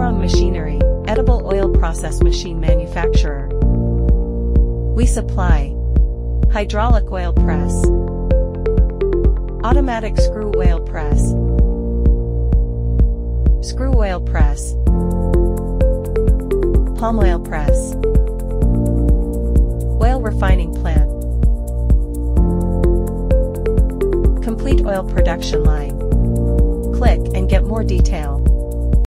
Beyrong Machinery, edible oil process machine manufacturer. We supply hydraulic oil press, automatic screw oil press, screw oil press, palm oil press, oil refining plant, complete oil production line. Click and get more detail.